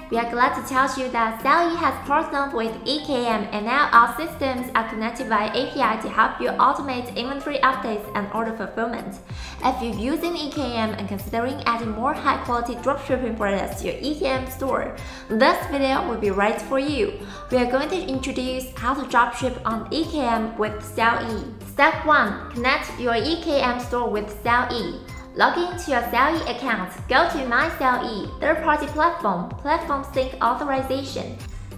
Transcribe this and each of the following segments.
We are glad to tell you that Xiaoyi has partnered with EKM and now our systems are connected via API to help you automate inventory updates and order fulfillment. If you're using EKM and considering adding more high-quality dropshipping products to your EKM store, this video will be right for you. We are going to introduce how to dropship on EKM with Xiaoyi. Step 1. Connect your EKM store with Xiaoyi. Log into your Xiaoyi account, go to My Xiaoyi, third-party platform sync authorization,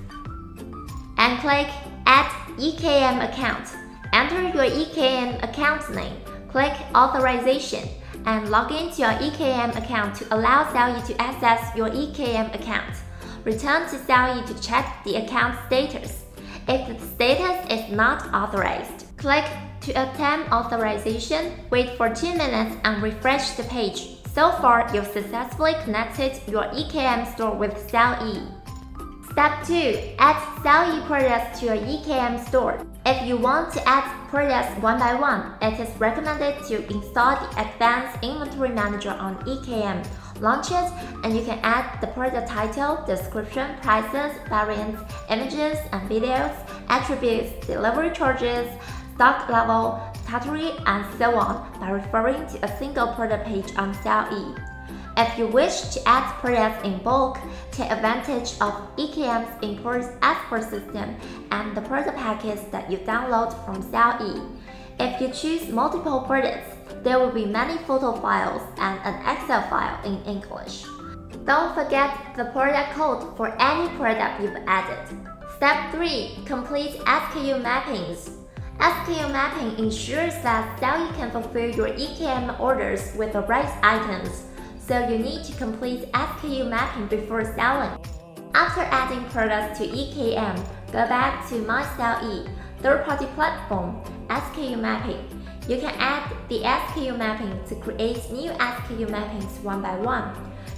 and click Add EKM account. Enter your EKM account name, click Authorization, and log into your EKM account to allow Xiaoyi to access your EKM account. Return to Xiaoyi to check the account status. If the status is not authorized, click to attempt authorization, wait for 2 minutes and refresh the page. So far, you've successfully connected your EKM store with Xiaoyi. Step 2. Add Xiaoyi products to your EKM store. If you want to add products one by one, it is recommended to install the Advanced Inventory Manager on EKM. Launch it, and you can add the product title, description, prices, variants, images and videos, attributes, delivery charges, stock level, category, and so on by referring to a single product page on Xiaoyi. If you wish to add products in bulk, take advantage of EKM's import export system and the product package that you download from Xiaoyi. If you choose multiple products, there will be many photo files and an Excel file in English. Don't forget the product code for any product you've added. Step 3. Complete SKU mappings. SKU mapping ensures that Xiaoyi can fulfill your EKM orders with the right items, so you need to complete SKU mapping before selling. After adding products to EKM, go back to My Xiaoyi, third-party platform, SKU mapping. You can add the SKU mapping to create new SKU mappings one by one.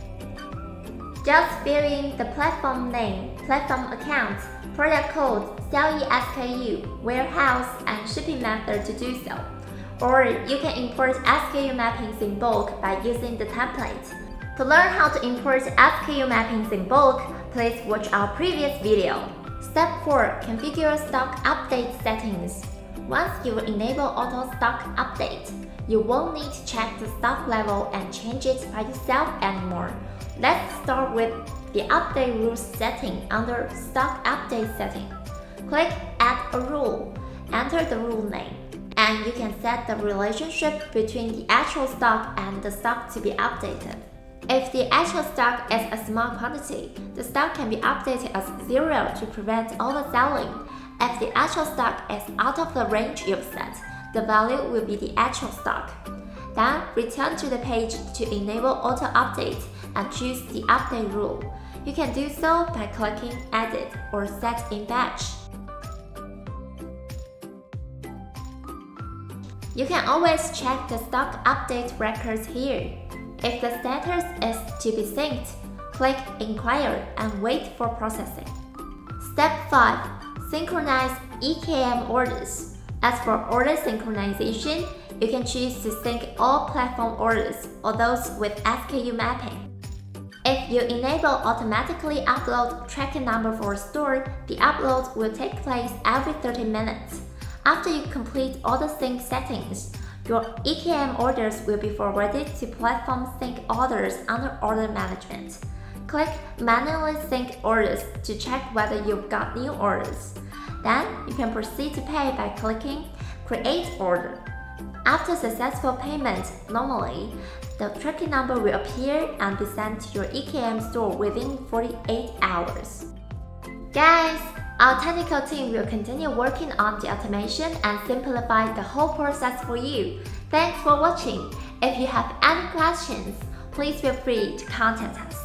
Just fill in the platform name, platform account, product code, Xiaoyi SKU, warehouse, and shipping method to do so. Or you can import SKU mappings in bulk by using the template. To learn how to import SKU mappings in bulk, please watch our previous video. Step 4. Configure stock update settings. Once you enable auto stock update, you won't need to check the stock level and change it by yourself anymore. Let's start with the update rules setting under stock update setting. Click Add a rule, enter the rule name, and you can set the relationship between the actual stock and the stock to be updated. If the actual stock is a small quantity, the stock can be updated as 0 to prevent overselling. If the actual stock is out of the range you've set, the value will be the actual stock. Then return to the page to enable auto update and choose the update rule. You can do so by clicking Edit or Set in Batch. You can always check the stock update records here. If the status is to be synced, click Inquire and wait for processing. Step 5. Synchronize EKM orders. As for order synchronization, you can choose to sync all platform orders or those with SKU mapping. If you enable automatically upload tracking number for a store, the upload will take place every 30 minutes. After you complete all the sync settings, your EKM orders will be forwarded to platform sync orders under order management. Click Manually Sync Orders to check whether you've got new orders. Then you can proceed to pay by clicking Create Order. After successful payment, normally, the tracking number will appear and be sent to your EKM store within 48 hours. Guys, our technical team will continue working on the automation and simplify the whole process for you. Thanks for watching. If you have any questions, please feel free to contact us.